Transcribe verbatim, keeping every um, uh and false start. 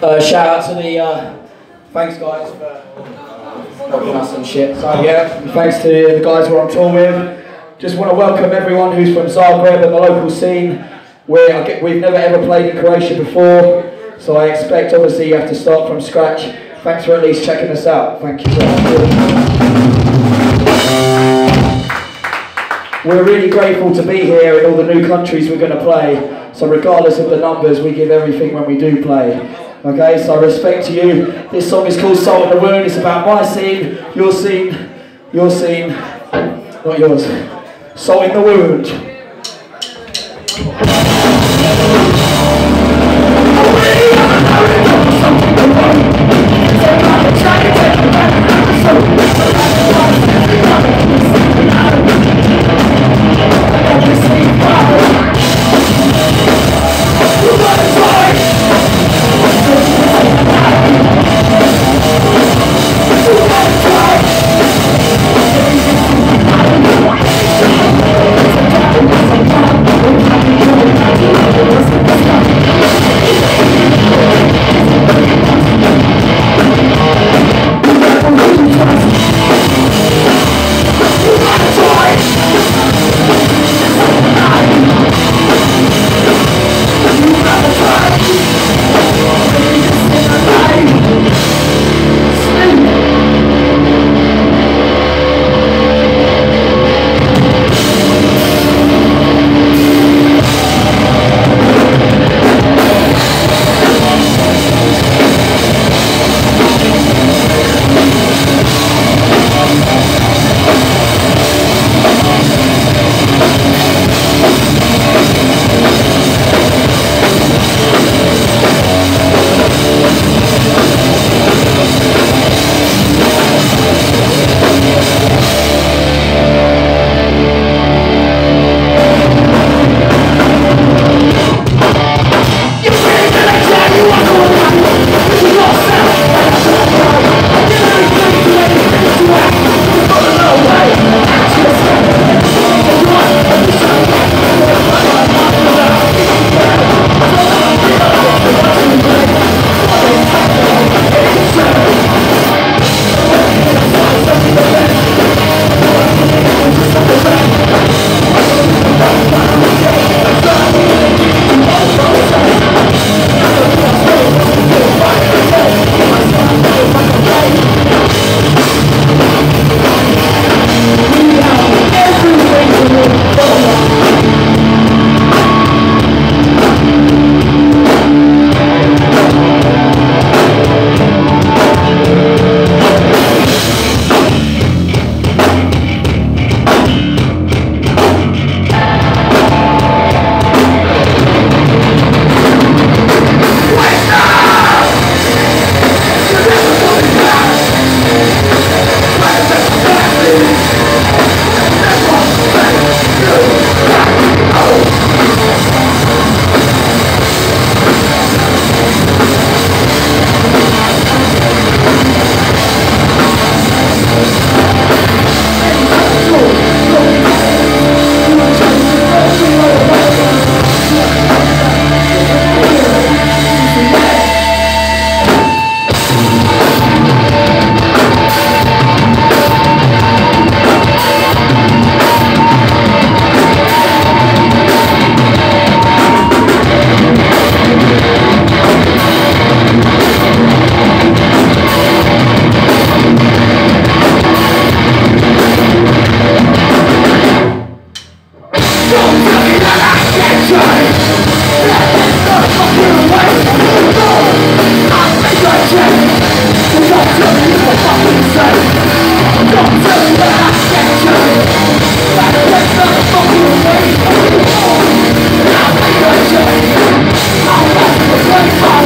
Uh, shout out to the, uh, thanks guys for helping us and shit. So yeah, thanks to the guys we're on tour with. Just want to welcome everyone who's from Zagreb and the local scene. We're, I get, we've never ever played in Croatia before, so I expect obviously you have to start from scratch. Thanks for at least checking us out. Thank you very much. We're really grateful to be here in all the new countries we're going to play. So regardless of the numbers, we give everything when we do play. Okay, so respect to you. This song is called Salt in the Wound. It's about my scene, your scene, your scene, not yours. Salt in the Wound. I'll